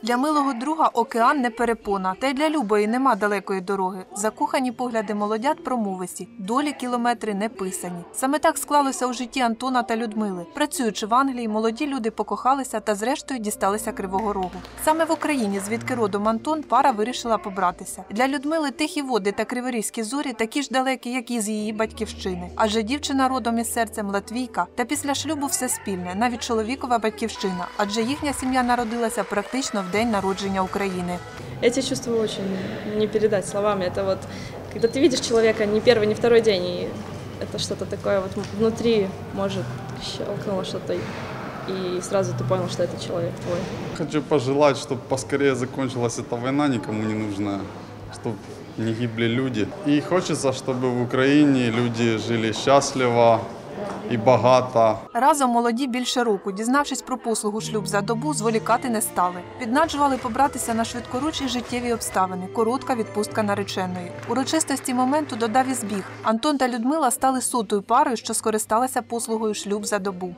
Для милого друга океан не перепона, та й для любої нема далекої дороги. Закохані погляди молодят промовисті, долі кілометри не писані. Саме так склалося у житті Антона та Людмили. Працюючи в Англії, молоді люди покохалися та зрештою дісталися Кривого Рогу. Саме в Україні, звідки родом Антон, пара вирішила побратися. Для Людмили тихі води та криворізькі зорі такі ж далекі, як і з її батьківщини. Адже дівчина родом із серцем латвійка, та після шлюбу все спільне, навіть чоловікова батьківщина. Адже їхня сім'я народилася практично в день народження України. Эти чувства очень не передать словами. Это вот, когда ты видишь человека не первый, не второй день, и это что-то такое вот внутри, может, щелкнуло что-то, и сразу ты понял, что это человек твой. Хочу пожелать, чтобы поскорее закончилась эта война, никому не нужна, чтобы не гибли люди. И хочется, чтобы в Украине люди жили счастливо і багато. Разом молоді більше року, дізнавшись про послугу шлюб за добу, зволікати не стали. Піднаджували побратися на швидкоруч і життєві обставини, коротка відпустка нареченої. Урочистості моменту додав і збіг. Антон та Людмила стали сотою парою, що скористалася послугою шлюб за добу.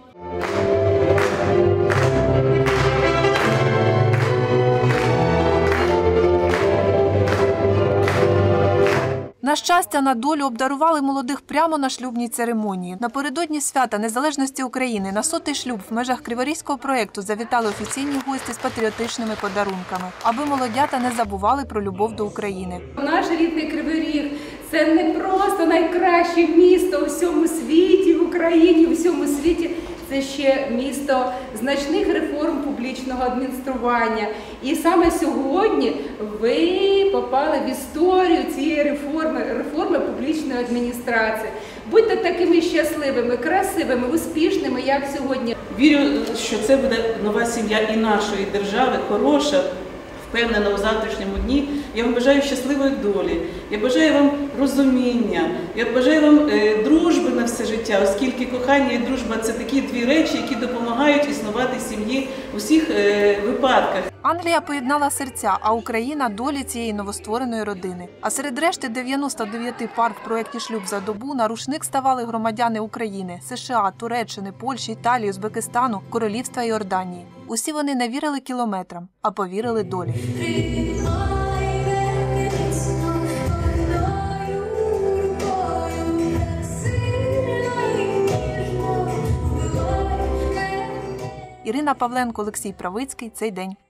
На щастя, на долю обдарували молодих прямо на шлюбній церемонії. Напередодні свята Незалежності України на 100-й шлюб в межах Криворізького проєкту завітали офіційні гості з патріотичними подарунками, аби молодята не забували про любов до України. Наш рідний Кривий Ріг – це не просто найкраще місто у всьому світі, в Україні, у всьому світі. Це ще місто значних реформ публічного адміністрування. І саме сьогодні ви попали в історію цієї реформи публічної адміністрації. Будьте такими щасливими, красивими, успішними, як сьогодні. Вірю, що це буде нова сім'я і нашої держави, хороша, впевнена у завтрашньому дні. Я вам бажаю щасливої долі, я бажаю вам розуміння, я бажаю вам дружби на все життя, оскільки кохання і дружба – це такі дві речі, які допомагають існувати сім'ї у всіх випадках. Англія поєднала серця, а Україна – долі цієї новоствореної родини. А серед решти 99 пар в проєкті «Шлюб за добу» на рушник ставали громадяни України, США, Туреччини, Польщі, Італії, Узбекистану, Королівства Йорданії. Усі вони не вірили кілометрам, а повірили долі. Ірина Павленко, Олексій Правицький. Цей день.